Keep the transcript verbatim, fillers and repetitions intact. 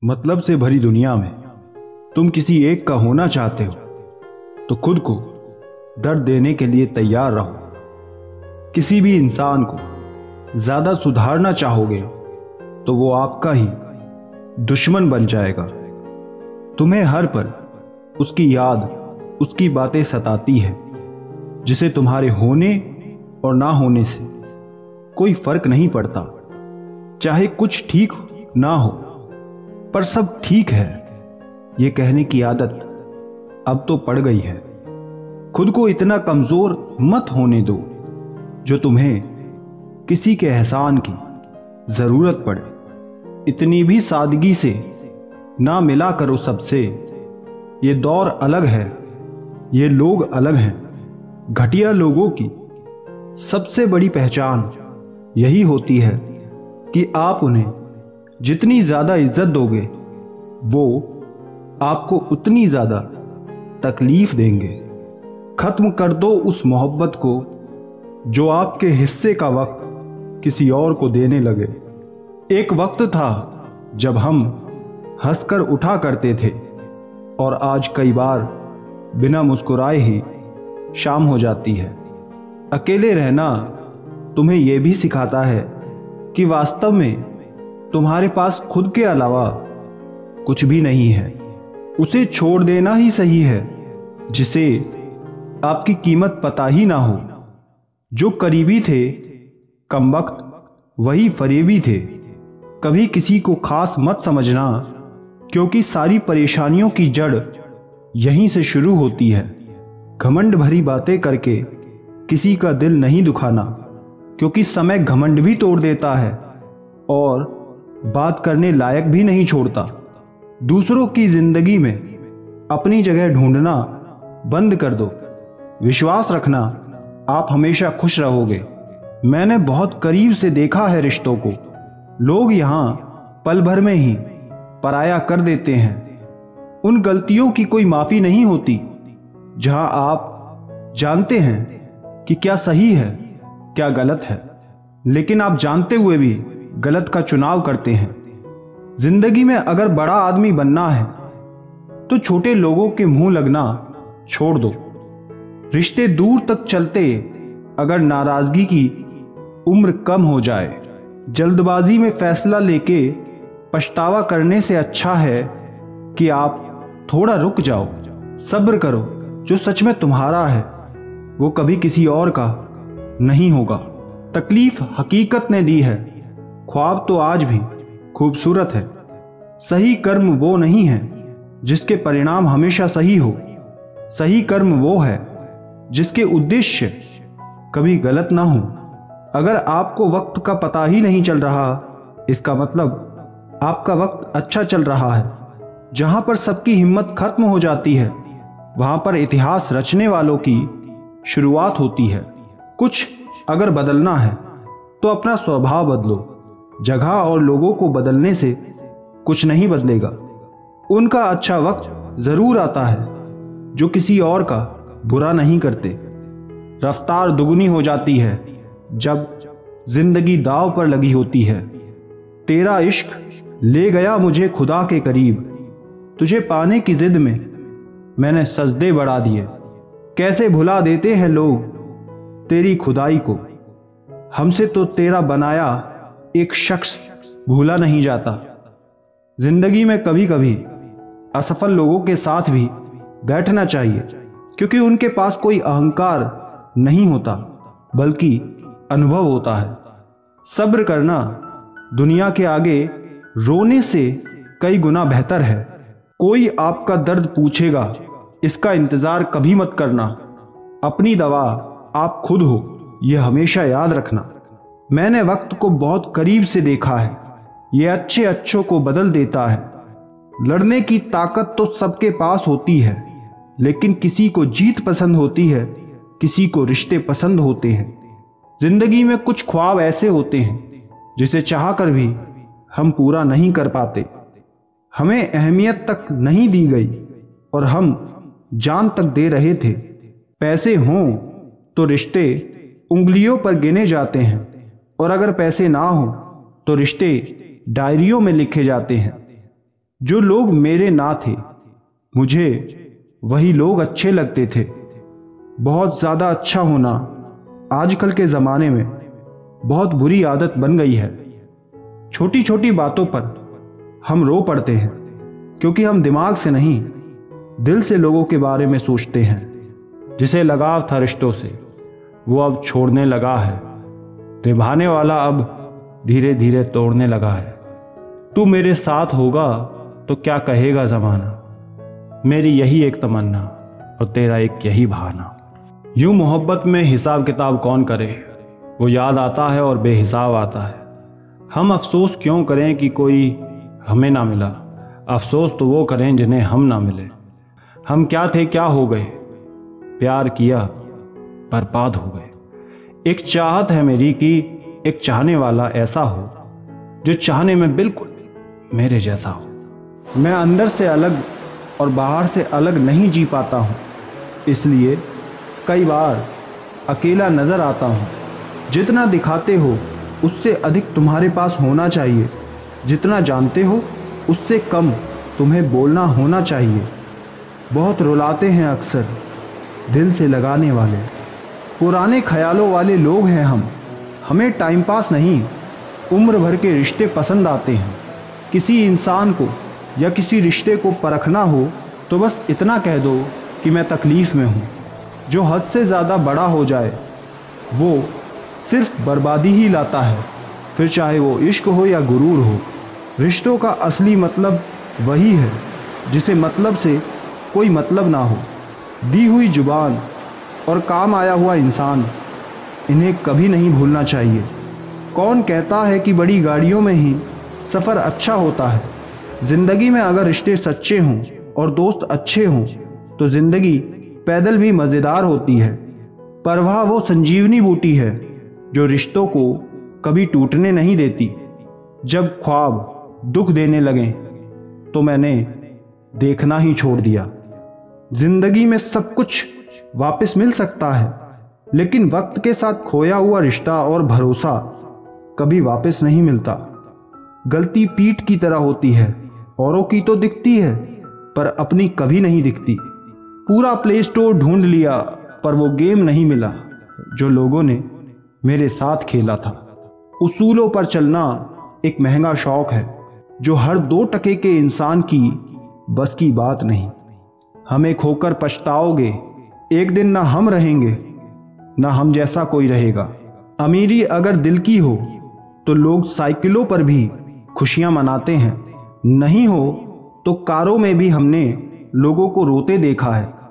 मतलब से भरी दुनिया में तुम किसी एक का होना चाहते हो तो खुद को दर्द देने के लिए तैयार रहो। किसी भी इंसान को ज्यादा सुधारना चाहोगे तो वो आपका ही दुश्मन बन जाएगा। तुम्हें हर पल उसकी याद, उसकी बातें सताती है, जिसे तुम्हारे होने और ना होने से कोई फर्क नहीं पड़ता। चाहे कुछ ठीक ना हो पर सब ठीक है, ये कहने की आदत अब तो पड़ गई है। खुद को इतना कमजोर मत होने दो जो तुम्हें किसी के एहसान की जरूरत पड़े। इतनी भी सादगी से ना मिला करो सबसे। ये दौर अलग है, ये लोग अलग हैं। घटिया लोगों की सबसे बड़ी पहचान यही होती है कि आप उन्हें जितनी ज्यादा इज्जत दोगे वो आपको उतनी ज्यादा तकलीफ देंगे। खत्म कर दो उस मोहब्बत को जो आपके हिस्से का वक्त किसी और को देने लगे। एक वक्त था जब हम हंसकर उठा करते थे और आज कई बार बिना मुस्कुराए ही शाम हो जाती है। अकेले रहना तुम्हें यह भी सिखाता है कि वास्तव में तुम्हारे पास खुद के अलावा कुछ भी नहीं है। उसे छोड़ देना ही सही है जिसे आपकी कीमत पता ही ना हो। जो करीबी थे कमबख्त वही फरेबी थे। कभी किसी को खास मत समझना, क्योंकि सारी परेशानियों की जड़ यहीं से शुरू होती है। घमंड भरी बातें करके किसी का दिल नहीं दुखाना, क्योंकि समय घमंड भी तोड़ देता है और बात करने लायक भी नहीं छोड़ता। दूसरों की जिंदगी में अपनी जगह ढूंढना बंद कर दो। विश्वास रखना आप हमेशा खुश रहोगे। मैंने बहुत करीब से देखा है रिश्तों को। लोग यहां पल भर में ही पराया कर देते हैं। उन गलतियों की कोई माफी नहीं होती जहां आप जानते हैं कि क्या सही है क्या गलत है, लेकिन आप जानते हुए भी गलत का चुनाव करते हैं। जिंदगी में अगर बड़ा आदमी बनना है तो छोटे लोगों के मुंह लगना छोड़ दो। रिश्ते दूर तक चलते अगर नाराजगी की उम्र कम हो जाए। जल्दबाजी में फैसला लेके पछतावा करने से अच्छा है कि आप थोड़ा रुक जाओ, सब्र करो। जो सच में तुम्हारा है वो कभी किसी और का नहीं होगा। तकलीफ हकीकत ने दी है, ख्वाब तो आज भी खूबसूरत है। सही कर्म वो नहीं है जिसके परिणाम हमेशा सही हो। सही कर्म वो है जिसके उद्देश्य कभी गलत ना हो। अगर आपको वक्त का पता ही नहीं चल रहा, इसका मतलब आपका वक्त अच्छा चल रहा है। जहां पर सबकी हिम्मत खत्म हो जाती है वहां पर इतिहास रचने वालों की शुरुआत होती है। कुछ अगर बदलना है तो अपना स्वभाव बदलो। जगह और लोगों को बदलने से कुछ नहीं बदलेगा। उनका अच्छा वक्त जरूर आता है जो किसी और का बुरा नहीं करते। रफ्तार दुगनी हो जाती है जब जिंदगी दांव पर लगी होती है। तेरा इश्क ले गया मुझे खुदा के करीब। तुझे पाने की जिद में मैंने सजदे बढ़ा दिए। कैसे भुला देते हैं लोग तेरी खुदाई को। हमसे तो तेरा बनाया एक शख्स भूला नहीं जाता। जिंदगी में कभी कभी असफल लोगों के साथ भी बैठना चाहिए, क्योंकि उनके पास कोई अहंकार नहीं होता बल्कि अनुभव होता है। सब्र करना दुनिया के आगे रोने से कई गुना बेहतर है। कोई आपका दर्द पूछेगा, इसका इंतजार कभी मत करना। अपनी दवा आप खुद हो, यह हमेशा याद रखना। मैंने वक्त को बहुत करीब से देखा है। यह अच्छे अच्छों को बदल देता है। लड़ने की ताकत तो सबके पास होती है, लेकिन किसी को जीत पसंद होती है, किसी को रिश्ते पसंद होते हैं। जिंदगी में कुछ ख्वाब ऐसे होते हैं जिसे चाह कर भी हम पूरा नहीं कर पाते। हमें अहमियत तक नहीं दी गई और हम जान तक दे रहे थे। पैसे हों तो रिश्ते उंगलियों पर गिने जाते हैं, और अगर पैसे ना हो तो रिश्ते डायरियों में लिखे जाते हैं। जो लोग मेरे ना थे मुझे वही लोग अच्छे लगते थे। बहुत ज़्यादा अच्छा होना आजकल के ज़माने में बहुत बुरी आदत बन गई है। छोटी छोटी बातों पर हम रो पड़ते हैं क्योंकि हम दिमाग से नहीं दिल से लोगों के बारे में सोचते हैं। जिसे लगाव था रिश्तों से वो अब छोड़ने लगा है, निभाने वाला अब धीरे धीरे तोड़ने लगा है। तू मेरे साथ होगा तो क्या कहेगा ज़माना, मेरी यही एक तमन्ना और तेरा एक यही बहाना। यूं मोहब्बत में हिसाब किताब कौन करे, वो याद आता है और बेहिसाब आता है। हम अफसोस क्यों करें कि कोई हमें ना मिला, अफसोस तो वो करें जिन्हें हम ना मिले। हम क्या थे क्या हो गए, प्यार किया बर्बाद हो गए। एक चाहत है मेरी कि एक चाहने वाला ऐसा हो जो चाहने में बिल्कुल मेरे जैसा हो। मैं अंदर से अलग और बाहर से अलग नहीं जी पाता हूँ, इसलिए कई बार अकेला नज़र आता हूँ। जितना दिखाते हो उससे अधिक तुम्हारे पास होना चाहिए, जितना जानते हो उससे कम तुम्हें बोलना होना चाहिए। बहुत रुलाते हैं अक्सर दिल से लगाने वाले, पुराने ख्यालों वाले लोग हैं हम। हमें टाइम पास नहीं उम्र भर के रिश्ते पसंद आते हैं। किसी इंसान को या किसी रिश्ते को परखना हो तो बस इतना कह दो कि मैं तकलीफ़ में हूँ। जो हद से ज़्यादा बड़ा हो जाए वो सिर्फ बर्बादी ही लाता है, फिर चाहे वो इश्क हो या गुरूर हो। रिश्तों का असली मतलब वही है जिसे मतलब से कोई मतलब ना हो। दी हुई जुबान और काम आया हुआ इंसान, इन्हें कभी नहीं भूलना चाहिए। कौन कहता है कि बड़ी गाड़ियों में ही सफ़र अच्छा होता है। ज़िंदगी में अगर रिश्ते सच्चे हों और दोस्त अच्छे हों तो ज़िंदगी पैदल भी मज़ेदार होती है। परवाह वो संजीवनी बूटी है जो रिश्तों को कभी टूटने नहीं देती। जब ख्वाब दुख देने लगे तो मैंने देखना ही छोड़ दिया। जिंदगी में सब कुछ वापस मिल सकता है, लेकिन वक्त के साथ खोया हुआ रिश्ता और भरोसा कभी वापस नहीं मिलता। गलती पीठ की तरह होती है, औरों की तो दिखती है पर अपनी कभी नहीं दिखती। पूरा प्ले स्टोर ढूंढ लिया पर वो गेम नहीं मिला जो लोगों ने मेरे साथ खेला था। उसूलों पर चलना एक महंगा शौक है जो हर दो टके के इंसान की बस की बात नहीं। हमें खोकर पछताओगे, एक दिन ना हम रहेंगे ना हम जैसा कोई रहेगा। अमीरी अगर दिल की हो तो लोग साइकिलों पर भी खुशियां मनाते हैं, नहीं हो तो कारों में भी हमने लोगों को रोते देखा है।